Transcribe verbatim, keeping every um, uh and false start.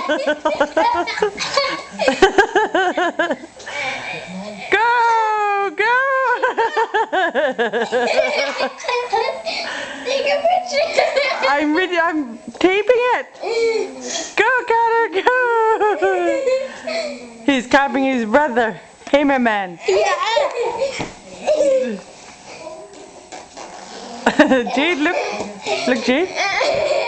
Go, go. Take a picture. I'm really, I'm taping it. Go, Connor, go. He's copying his brother. Hey, my man. Yeah. Jade, look. Look, Jade.